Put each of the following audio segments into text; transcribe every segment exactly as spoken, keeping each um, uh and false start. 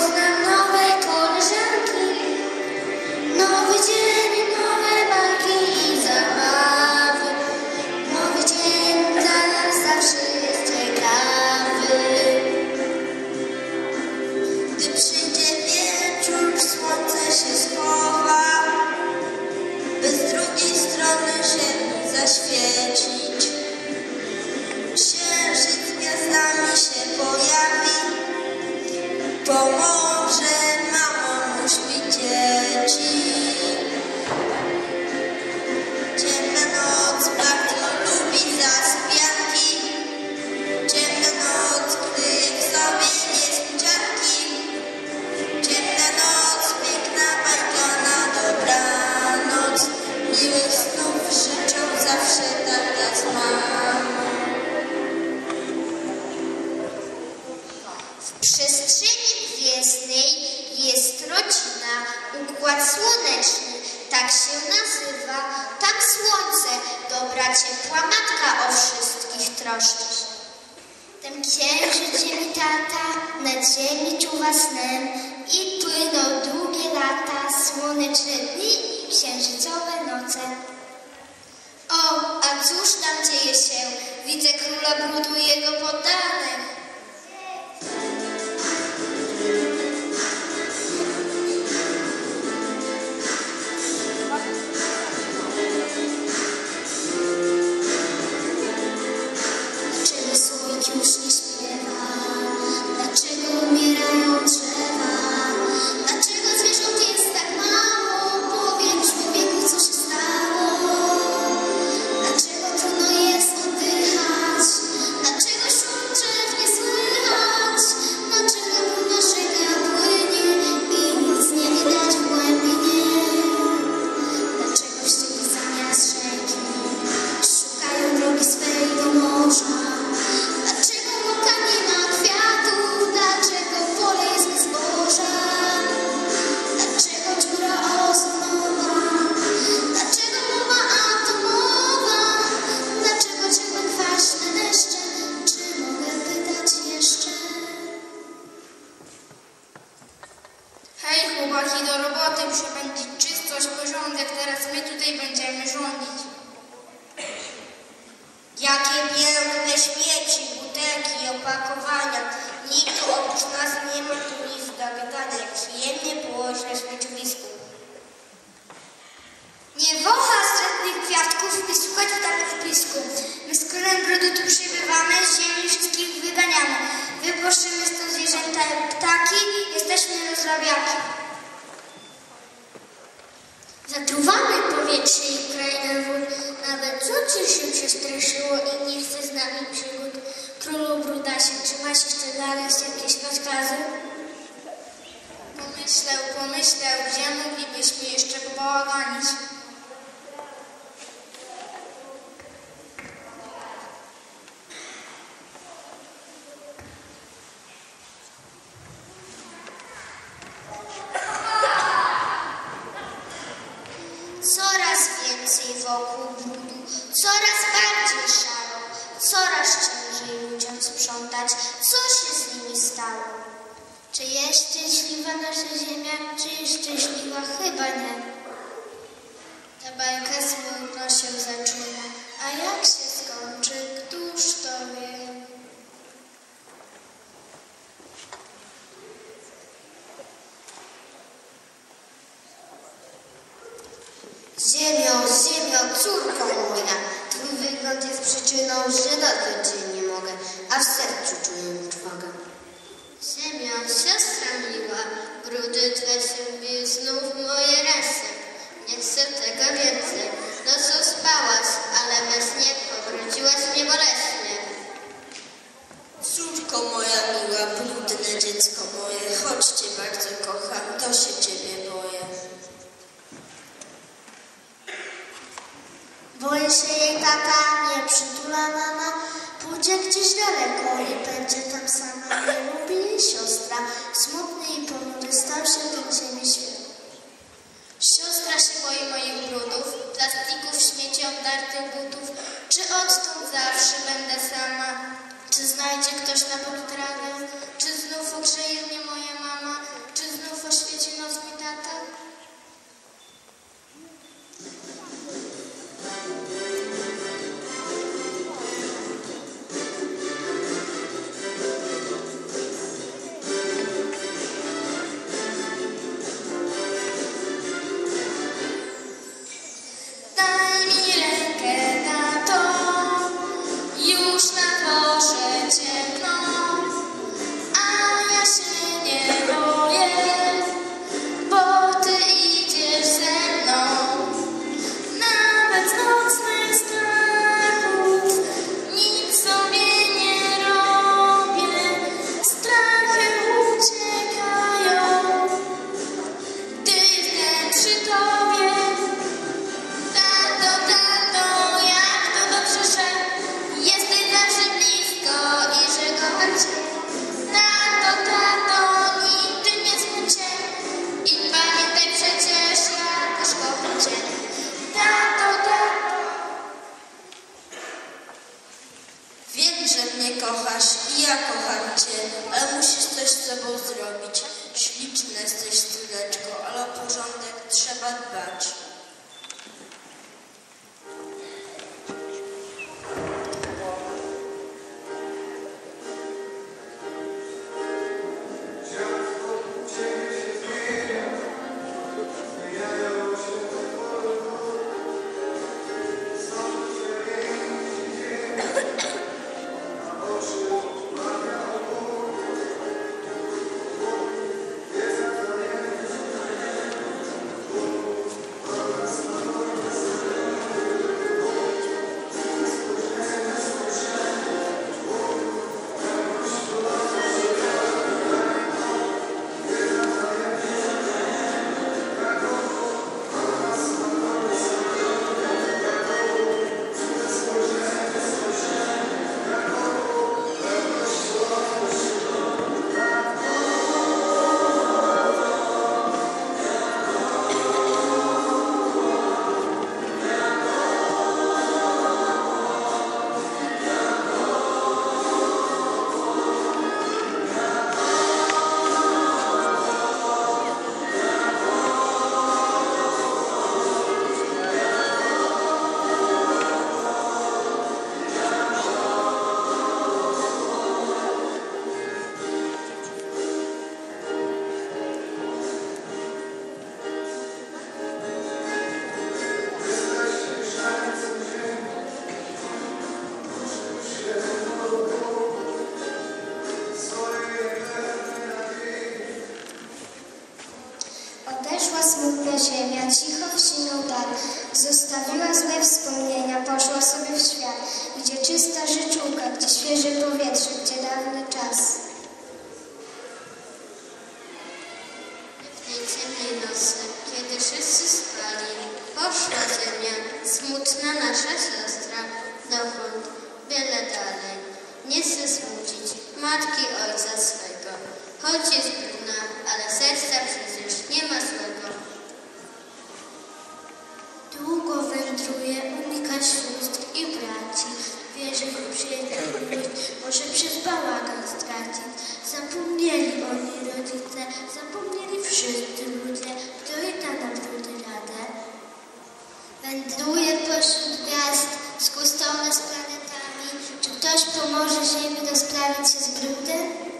poznam nowe koleżanki, nowy dzień, nowe bajki i zabawy. Nowy dzień dla nas zawsze jest ciekawy. Gdy przyjdzie wieczór, słońce się schowa, by z drugiej strony ziemi zaświecić. Księżyc gwiazdami się pojawi, pomoże mamom uśpić dzieci. Ciemna noc bardzo lubi zasypianki, ciemna noc kryje w sobie niespodzianki. Ciemna noc, piękna bajka na dobranoc, miłych snów życzą zawsze tata z mamą. W przestrzeni gwiezdnej jest rodzina, układ słoneczny, tak się nazywa. Tam słońce, dobra ciepła matka o wszystkich troszczy się. Ten księżyc ziemi tata nad ziemi czuwa snem i płyną długie lata, słoneczne dni i księżycowe noce. O, a cóż tam dzieje się? Widzę króla brudu i jego poddanych. Już nie śpiewa, dlaczego umierają drzewa, dlaczego zwierząt jest tak mało, powiedz człowieku, co się stało, dlaczego trudno jest oddychać, dlaczego szum drzew nie słychać, dlaczego brudna rzeka płynie i nic nie widać w głębinie, dlaczego ścieki zamiast rzeki szukają drogi swej do morza. Hej chłopaki, do roboty, muszę będzie czystość, porządek, teraz my tutaj będziemy rządzić. Jakie piękne śmieci, butelki, opakowania. Nikt oprócz nas nie ma tu nic do gadania, jak przyjemnie położyć na śmieciowisku. Nie wącha stratnych kwiatków i słuchać w takich pisku. My z królem brudu tu przybywamy, z ziemi wszystkich wyganiamy. Wypłaszczymy stąd zwierzęta jak ptaki, jesteśmy rozrabiaki. Zatruwamy powietrze i krainę wód. Nawet córcie się przestraszyło i nie chce z nami przygód. Królu brudasie, czy masz jeszcze dla nas jakieś rozkazy? Pomyślał, pomyślał, gdzie moglibyśmy jeszcze pobałaganić. Coraz więcej wokół brudu, coraz bardziej szaro, coraz ciężej ludziom sprzątać. Co się z nimi stało? Czy jest szczęśliwa nasza ziemia, czy jest szczęśliwa? Chyba nie. Ta bajka smutno się zaczyna, a jak się skończy, któż to wie? Ziemio, ziemio, córko moja, twój wygląd jest przyczyną, że dotknąć cię nie mogę, a w sercu czuję trwogę. Ziemio, siostra miła, brudy twe sobie znów moje ręce. Nie chcę tego więcej, nocą spałaś, ale we śnie powróciłaś mnie boleśnie. Córko moja miła, brudne dziecko moje, choć cię bardzo kocham, to się ciebie boję. Boję się jej tata, nie przytula mama, pójdzie gdzieś daleko i będzie tam sama. Nie lubi jej siostra, smutny i ponury stał się ten ziemi świat. Siostra się boi moich brudów, plastików, śmieci, obdartych butów. Czy odtąd zawsze będę sama? Czy znajdzie ktoś na portrawę? Czy znów ogrzeje mnie moja mama? z sobą zrobić. Śliczna jesteś, córeczko, ale o porządek trzeba dbać. Odeszła smutna ziemia, cicho wsinął dal. Zostawiła złe wspomnienia, poszła sobie w świat, gdzie czysta życzółka, gdzie świeże powietrze, gdzie dawny czas. W tej ciemnej nocy, kiedy wszyscy spali, poszła ziemia, smutna nasza siostra, dokąd, wiele dalej. Nie chce smucić matki ojca swego, choć jest brudna, ale serca przecież nie ma złego. Długo wędruje, unika sióstr i braci. Wie, że go przyjaciół może przez bałagan stracić. Zapomnieli oni rodzice, zapomnieli wszyscy ludzie, kto i ta na trudy radę. Wędruje pośród gwiazd, skustone z planetami. Czy ktoś pomoże ziemi rozprawić się z brudem?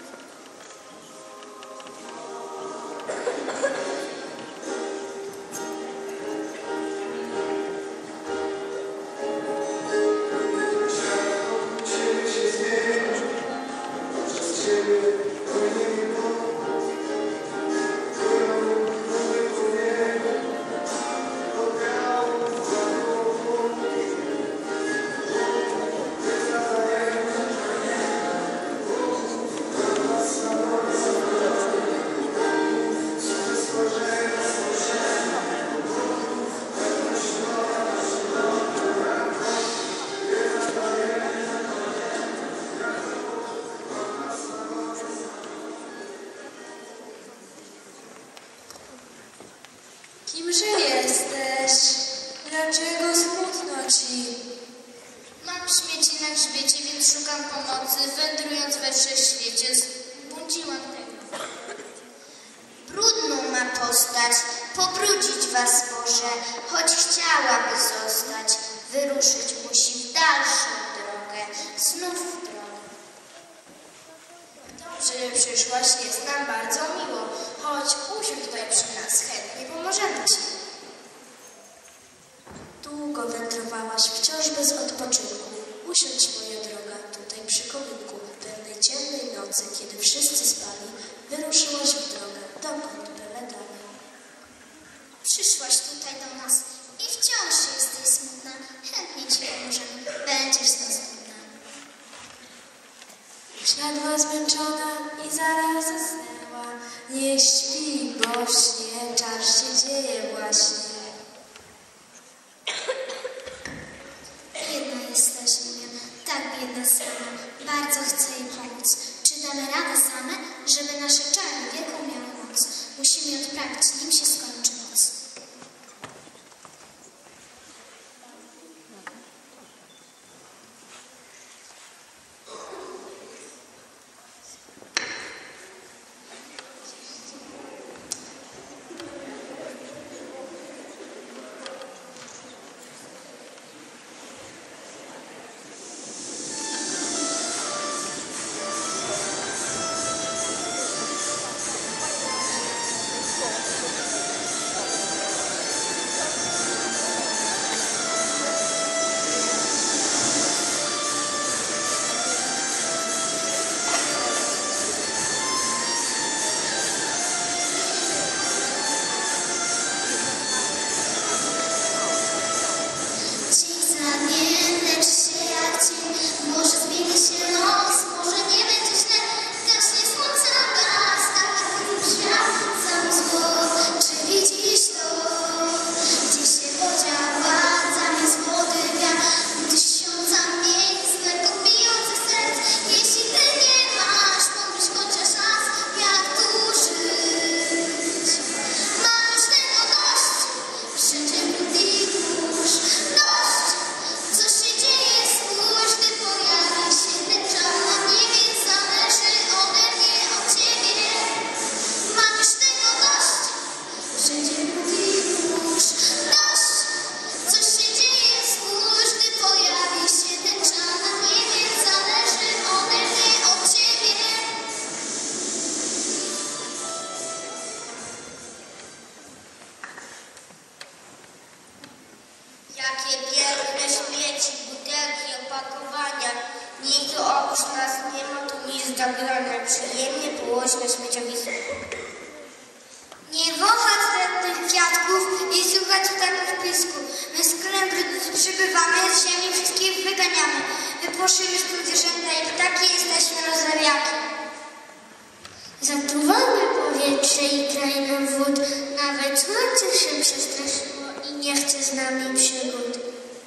Kimże jesteś? Dlaczego smutno ci? Mam śmieci na grzbiecie, więc szukam pomocy, wędrując we wszechświecie. Zbłądziłam tego. Brudną ma postać, pobrudzić was może, choć chciałaby zostać, wyruszyć musi w dalszą drogę, znów w drogę. Dobrze, że przyszłaś, jest nam bardzo miło. Chodź, usiądź tutaj przy nas, chętnie pomożemy ci. Długo wędrowałaś, wciąż bez odpoczynku. Usiądź, moja droga, tutaj przy kominku. Pewnej ciemnej nocy, kiedy wszyscy spali, wyruszyłaś w drogę, dokąd byle dalej. Przyszłaś tutaj do nas i wciąż jesteś smutna, chętnie ci pomożemy, będziesz z nas dumna. Siadła zmęczona i zaraz zasnęła. Niech śpi, bo w śnie czar się dzieje właśnie. Biedna jest ta ziemia, tak biedna sama, bardzo chcę jej pomóc. Czy damy radę same, żeby nasze czary wielką miały moc? Musimy odprawić, nim się skończy noc. Boż nas, nie ma tu nic do grania. Przyjemnie położyć na śmieciowisku. Nie wąchać tych kwiatków i słuchać ptaków pisku. My z królem przybywamy, z ziemi wszystkich wyganiamy. Wypłoszymy stąd zwierzęta i ptaki, jesteśmy rozrabiaki. Zatruwamy powietrze i krainę wód. Nawet słońce się przestraszyło i nie chce z nami przygód.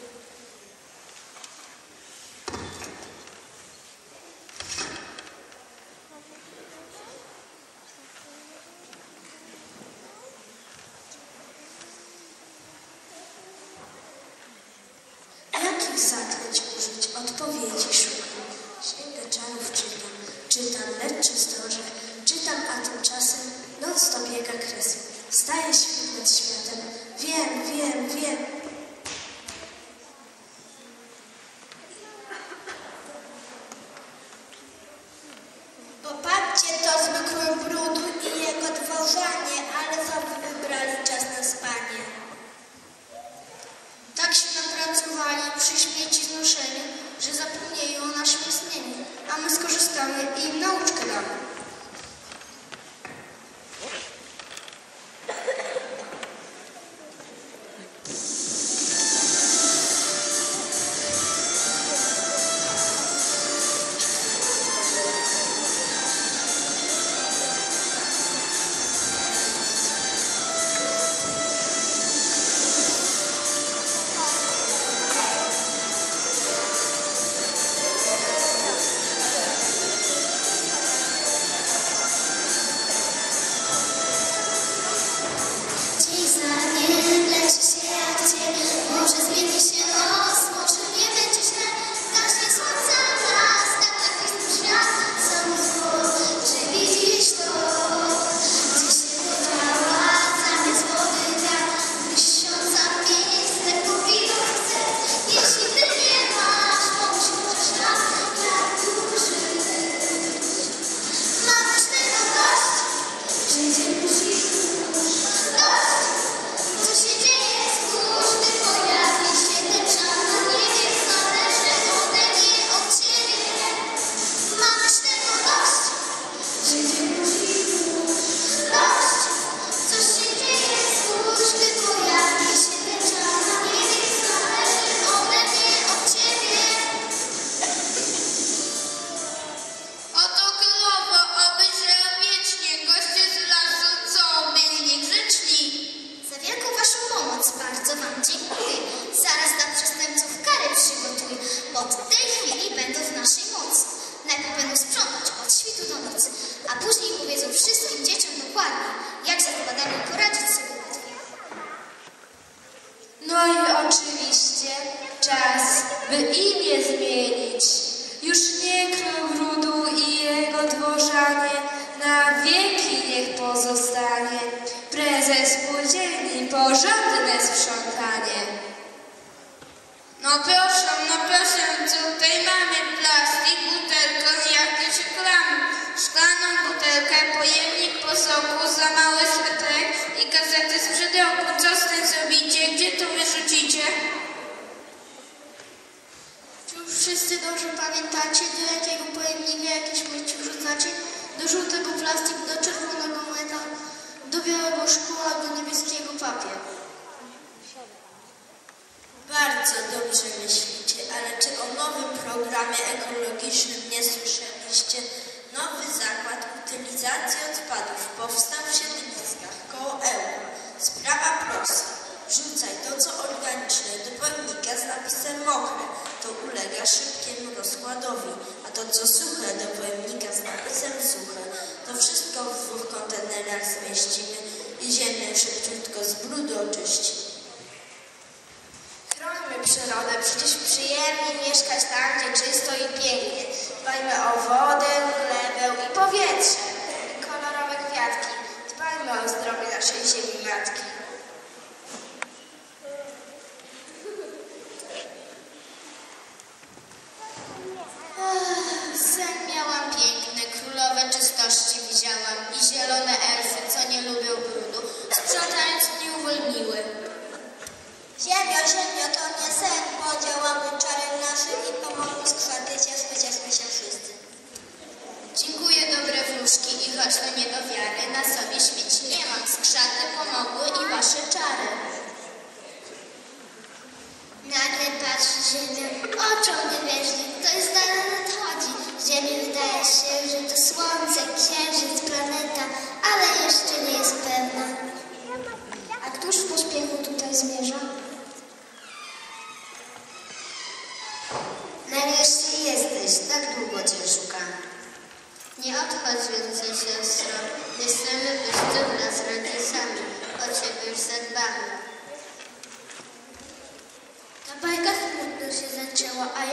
Jakich zaklęć użyć? Odpowiedzi szukam. Księgę czarów czytam. Czytam, lecz czy zdążę? Czytam, a tymczasem noc dobiega kresu. Staje świt nad światem. Wiem, wiem, wiem. Popatrzcie, to zwykły brud i jego dworzanie, ale co wy wybrali czas na spanie? Tak się napracowali przy śmieci znoszeniu, że zapomnieli o naszym istnieniu, a my skorzystamy i im nauczkę damy. Bardzo wam dziękuję. Zaraz dla przestępców kary przygotuję, bo od tej chwili będą w naszej mocy. Najpierw będą sprzątać od świtu do nocy, a później powiedzą wszystkim dzieciom dokładnie, jak z odpadami poradzić sobie łatwiej. No i oczywiście czas, by imię zmienić. Już nie król brudu i jego dworzanie na wieki niech pozostanie. Prezes spółdzielni, porządne sprzątanie. No proszę, no proszę, tutaj mamy plastik, butelkę, jakieś reklamy, szklaną butelkę, pojemnik po soku, za mały swetrek i gazety z przedroku. Co z tym zrobicie? Gdzie to wyrzucicie? Czy już wszyscy dobrze pamiętacie, do jakiego pojemnika jakieś śmieci wrzucacie? Do żółtego plastik, do czerwonego metal, do białego szkła, do niebieskiego papier. Bardzo dobrze myślicie, ale czy o nowym programie ekologicznym nie słyszeliście? Nowy zakład utylizacji odpadów powstał w Siedliskach koło Ełku. Sprawa prosta. Wrzucaj to, co organiczne, do pojemnika z napisem mokre. To ulega szybkiemu rozkładowi, a to, co suche, do pojemnika z napisem suche. To wszystko w dwóch kontenerach zmieścimy i ziemię szybciutko z brudu oczyścimy. Chronimy przyrodę, przecież przyjemnie mieszkać tam, gdzie czysto i pięknie. Dbajmy o wodę, glebę i powietrze, i kolorowe kwiatki. Dbajmy o zdrowie naszej ziemi matki. Ach, sen miałam piękny, królowe czystości widziałam i zielone elfy, co nie lubią brudu, sprzątając mnie uwolniły. Ziemio, ziemio, to nie sen, podziałamy czarem naszym i pomału z kwarty cieszmy, cieszmy się wszyscy.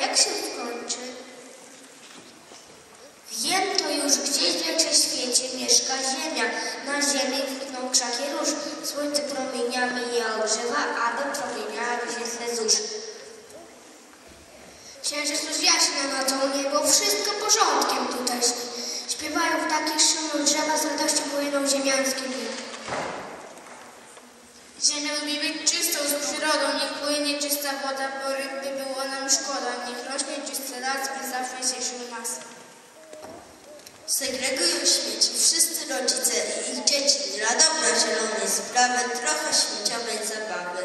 jak się skończy? Wiem to już, gdzieś w wszechświecie mieszka ziemia. Na ziemi kwitną krzaki róż. Słońce promieniami je ogrzewa, aby promieniały się ze zórz. Księżyc rozjaśnia nocą niebo, wszystko porządkiem tutaj. Śpiewają w takich szumach drzewa, z radością płyną ziemiańskie dni. Ziemia lubi być czystą z przyrodą, niech płynie czysta woda, bo ryby było nam szkoda. Niech rośnie czysty las, by zawsze cieszył nas. Segregują śmieci wszyscy rodzice i ich dzieci dla dobra zielonej sprawy, trochę śmieciowej zabawy.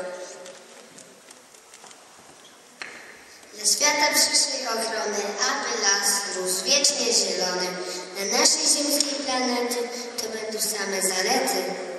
Dla świata przyszłej ochrony, aby las rósł wiecznie zielony. Na naszej ziemskiej planety to będą same zalety.